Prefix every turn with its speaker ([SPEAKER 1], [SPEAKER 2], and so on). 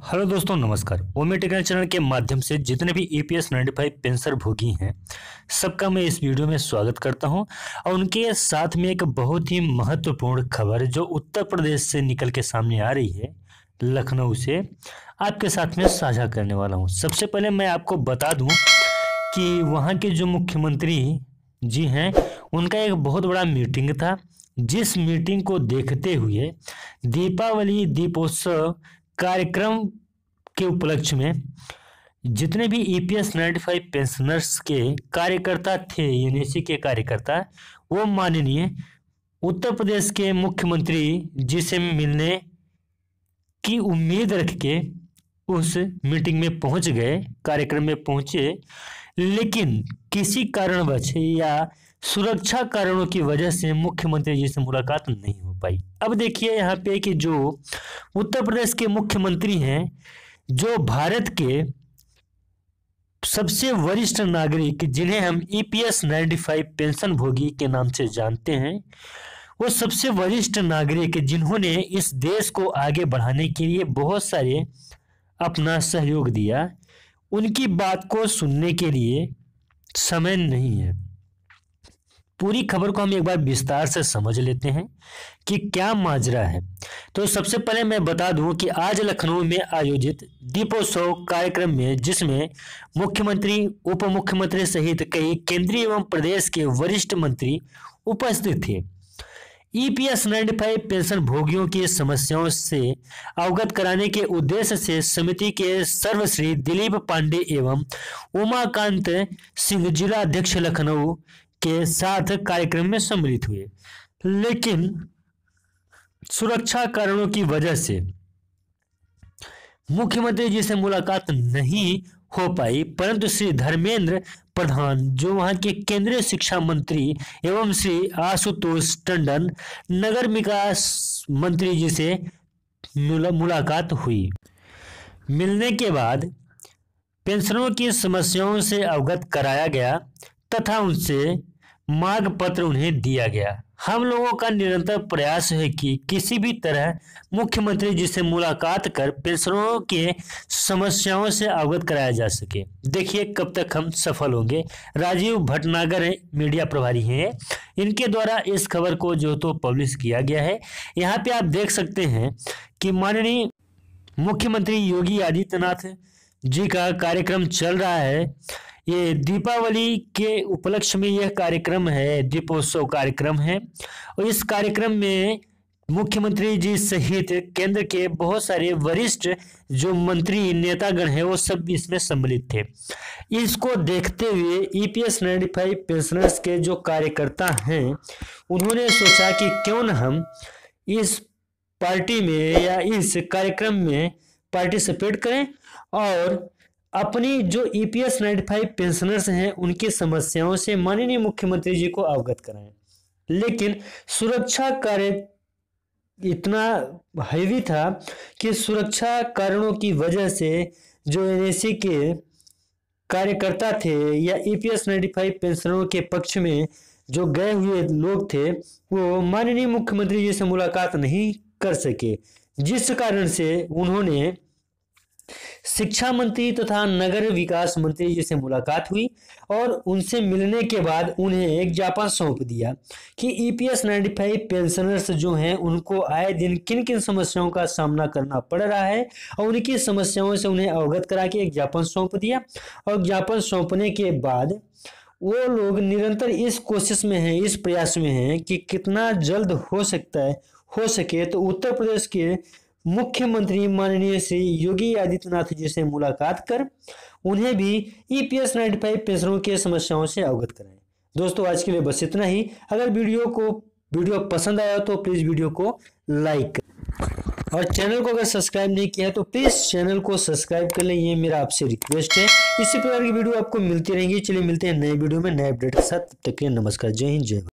[SPEAKER 1] Hello दोस्तों, नमस्कार। ओमी technical channel के माध्यम से जितने भी ईपीएस 95 पेंशन भोगी हैं, सबका मैं इस वीडियो में स्वागत करता हूं। और उनके साथ में एक बहुत ही महत्वपूर्ण खबर जो उत्तर प्रदेश से निकल के सामने आ रही है, लखनऊ से, आपके साथ में साझा करने वाला हूं। सबसे पहले मैं आपको बता दूं कि वहाँ के जो मुख्यमंत्री जी हैं, उनका एक बहुत बड़ा मीटिंग था, जिस मीटिंग को देखते हुए दीपावली दीपोत्सव कार्यक्रम के उपलक्ष्य में जितने भी ईपीएस 95 पेंशनर्स के कार्यकर्ता थे, एनएसी के कार्यकर्ता, वो माननीय उत्तर प्रदेश के मुख्यमंत्री जी से मिलने की उम्मीद रख के उस मीटिंग में पहुंच गए, कार्यक्रम में पहुंचे। लेकिन किसी कारणवश या सुरक्षा कारणों की वजह से मुख्यमंत्री जी से मुलाकात नहीं हो पाई। अब देखिए यहाँ पे कि जो उत्तर प्रदेश के मुख्यमंत्री हैं, जो भारत के सबसे वरिष्ठ नागरिक जिन्हें हम ईपीएस 95 पेंशन भोगी के नाम से जानते हैं, वो सबसे वरिष्ठ नागरिक जिन्होंने इस देश को आगे बढ़ाने के लिए बहुत सारे अपना सहयोग दिया, उनकी बात को सुनने के लिए समय नहीं है। पूरी खबर को हम एक बार विस्तार से समझ लेते हैं कि क्या माजरा है। तो सबसे पहले मैं बता दूं कि आज लखनऊ में आयोजित दीपोत्सव कार्यक्रम में, जिसमें मुख्यमंत्री, उप मुख्यमंत्री सहित कई केंद्रीय एवं प्रदेश के वरिष्ठ मंत्री उपस्थित थे, ईपीएस 95 पेंशन भोगियों की समस्याओं से अवगत कराने के उद्देश्य से समिति के सर्वश्री दिलीप पांडे एवं उमाकांत सिंह जिला अध्यक्ष लखनऊ के साथ कार्यक्रम में सम्मिलित हुए। लेकिन सुरक्षा कारणों की वजह से मुख्यमंत्री जी से मुलाकात नहीं हो पाई, परंतु श्री धर्मेंद्र प्रधान, जो वहां के केंद्रीय शिक्षा मंत्री, एवं श्री आशुतोष टंडन, नगर विकास मंत्री जी से मुलाकात हुई। मिलने के बाद पेंशनरों की समस्याओं से अवगत कराया गया तथा उनसे मांग पत्र उन्हें दिया गया। हम लोगों का निरंतर प्रयास है कि किसी भी तरह मुख्यमंत्री जी से मुलाकात कर पेंशनरों के समस्याओं से अवगत कराया जा सके। देखिए कब तक हम सफल होंगे। राजीव भटनागर मीडिया प्रभारी हैं, इनके द्वारा इस खबर को जो तो पब्लिश किया गया है। यहाँ पे आप देख सकते हैं कि माननीय मुख्यमंत्री योगी आदित्यनाथ जी का कार्यक्रम चल रहा है। ये दीपावली के उपलक्ष्य में यह कार्यक्रम है, दीपोत्सव कार्यक्रम है। और इस कार्यक्रम में मुख्यमंत्री जी सहित केंद्र के बहुत सारे वरिष्ठ जो मंत्री नेतागण हैं, वो सब इसमें सम्मिलित थे। इसको देखते हुए ईपीएस 95 पेंशनर्स के जो कार्यकर्ता हैं, उन्होंने सोचा कि क्यों न हम इस पार्टी में या इस कार्यक्रम में पार्टिसिपेट करें और अपनी जो ईपीएस 95 पेंशनर्स हैं, उनकी समस्याओं से माननीय मुख्यमंत्री जी को अवगत कराएं। लेकिन सुरक्षा कार्य इतना हैवी था कि सुरक्षा कारणों की वजह से जो एनएसी के कार्यकर्ता थे या ईपीएस 95 पेंशनरों के पक्ष में जो गए हुए लोग थे, वो माननीय मुख्यमंत्री जी से मुलाकात नहीं कर सके, जिस कारण से उन्होंने शिक्षा मंत्री तथा नगर विकास मंत्री जी से मुलाकात हुई और उनसे मिलने के बाद उन्हें एक ज्ञापन सौंप दिया कि ईपीएस 95 पेंशनर्स जो हैं, उनको आए दिन किन किन समस्याओं का सामना करना पड़ रहा है, और उनकी समस्याओं से उन्हें अवगत करा के एक ज्ञापन सौंप दिया। और ज्ञापन सौंपने के बाद वो लोग निरंतर इस कोशिश में हैं, इस प्रयास में हैं कि कितना जल्द हो सके तो उत्तर प्रदेश के मुख्यमंत्री माननीय श्री योगी आदित्यनाथ जी से मुलाकात कर उन्हें भी ईपीएस 95 पेंशनरों की समस्याओं से अवगत कराएं। दोस्तों, आज के लिए बस इतना ही। अगर वीडियो पसंद आया तो प्लीज़ वीडियो को लाइक करें, और चैनल को अगर सब्सक्राइब नहीं किया है तो प्लीज़ चैनल को सब्सक्राइब कर लें, ये मेरा आपसे रिक्वेस्ट है। इसी प्रकार की वीडियो आपको मिलती रहेंगी। चलिए मिलते हैं नए वीडियो में नए अपडेट के साथ। तब तक के लिए नमस्कार, जय हिंद, जय भारत।